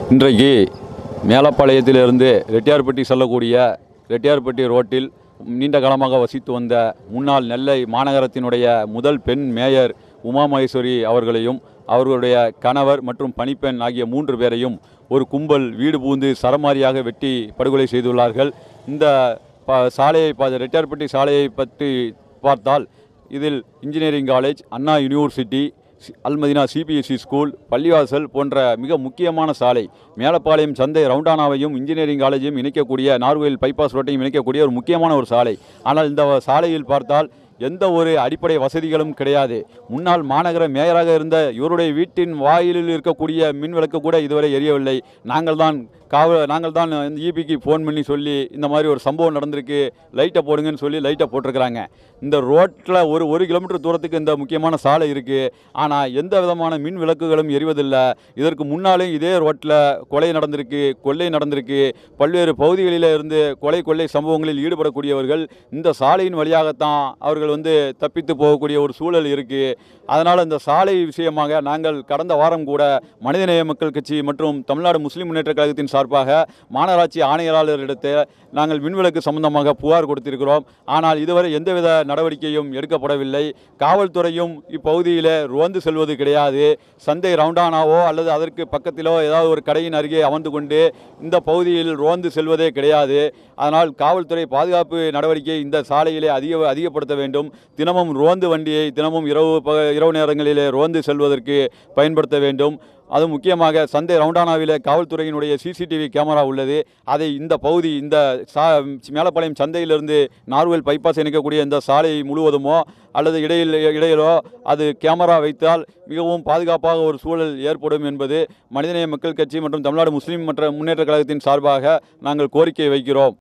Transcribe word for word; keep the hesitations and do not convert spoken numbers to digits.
இன்றைக்கு மேலப்பாளையத்திலிருந்து ரெட்டியார்பட்டி செல்லக்கூடிய ரெட்டியார்பட்டி ரோட்டில் நீண்ட காலமாக வசித்து வந்த முன்னாள் நெல்லை மாநகரத்தினுடைய முதல் பெண் மேயர் உமா மகேஸ்வரி அவர்களையும் அவர்களுடைய கணவர் மற்றும் பணிப்பெண் ஆகிய மூன்று பேரையும் ஒரு கும்பல் வீடு பூந்து சரமாரியாக வெட்டி படுகொலை செய்துள்ளார்கள். இந்த ப சாலையை ரெட்டியார்பட்டி சாலையை பற்றி பார்த்தால் இதில் engineering college, Anna university, Almadina CBSE school, பள்ளிவாசல் போன்ற மிக முக்கியமான சாலை. மேலப்பாளையம் சந்தை ரவுண்டானாவையும் இன்ஜினியரிங் காலேஜையும் இணைக்கக்கூடிய நார்வேல் பைபாஸ் ரோட்டையும் இணைக்கக்கூடிய ஒரு முக்கியமான ஒரு சாலை. ஆனால் இந்த சாலையில் பார்த்தால் எந்த ஒரு அடிப்படை வசதிகளும் கிடையாது. முன்னாள் மாநகர மேயராக இருந்த இவருடைய வீட்டின் வாயிலில் இருக்கக்கூடிய மின் விளக்கு கூட இதுவரை எரியவில்லை. நாங்கள் தான் காவல் நாங்கள் தான் இபிக்கு ஃபோன் பண்ணி சொல்லி இந்த மாதிரி ஒரு சம்பவம் நடந்திருக்கு, லைட்டை போடுங்கன்னு சொல்லி லைட்டை போட்டிருக்கிறாங்க. இந்த ரோட்டில் ஒரு ஒரு கிலோமீட்டர் தூரத்துக்கு இந்த முக்கியமான சாலை இருக்குது. ஆனால் எந்த விதமான மின் விளக்குகளும் எரிவதில்லை. இதற்கு முன்னாலே இதே ரோட்டில் கொலை நடந்திருக்கு, கொள்ளை நடந்திருக்கு. பல்வேறு பகுதிகளில் இருந்து கொலை கொள்ளை சம்பவங்களில் ஈடுபடக்கூடியவர்கள் இந்த சாலையின் வழியாகத்தான் அவர்கள் வந்து தப்பித்து போகக்கூடிய ஒரு சூழல் இருக்குது. அதனால் இந்த சாலை விஷயமாக நாங்கள் கடந்த வாரம் கூட மனிதநேய மக்கள் கட்சி மற்றும் தமிழ்நாடு முஸ்லீம் முன்னேற்ற கழகத்தின் சார்பாக மாநகராட்சி ஆணையாளரிடத்தை நாங்கள் மின்விளக்கு சம்பந்தமாக புகார் கொடுத்திருக்கிறோம். ஆனால் இதுவரை எந்தவித நடவடிக்கையும் எடுக்கப்படவில்லை. காவல்துறையும் இப்பகுதியில் ரோந்து செல்வது கிடையாது. சந்தை ரவுண்டானாவோ அல்லது அதற்கு பக்கத்திலோ ஏதாவது ஒரு கடையின் அருகே அமர்ந்து கொண்டு இந்த பகுதியில் ரோந்து செல்வதே கிடையாது. அதனால் காவல்துறை பாதுகாப்பு நடவடிக்கை இந்த சாலையிலே அதிக அதிகப்படுத்த வேண்டும். தினமும் ரோந்து வண்டியை தினமும் இரவு இரவு நேரங்களிலே ரோந்து செல்வதற்கு பயன்படுத்த வேண்டும். அது முக்கியமாக சந்தை ரவுண்டானாவில் காவல்துறையினுடைய சிசிடிவி கேமரா உள்ளது. அதை இந்த பகுதி இந்த சா மேலப்பாளையம் சந்தையிலிருந்து நார்வேல் பைபாஸ் இணைக்கக்கூடிய இந்த சாலை முழுவதுமோ அல்லது இடையில் இடையிலோ அது கேமரா வைத்தால் மிகவும் பாதுகாப்பாக ஒரு சூழல் ஏற்படும் என்பது மனிதநேய மக்கள் கட்சி மற்றும் தமிழ்நாடு முஸ்லீம் மற்ற முன்னேற்ற கழகத்தின் சார்பாக நாங்கள் கோரிக்கை வைக்கிறோம்.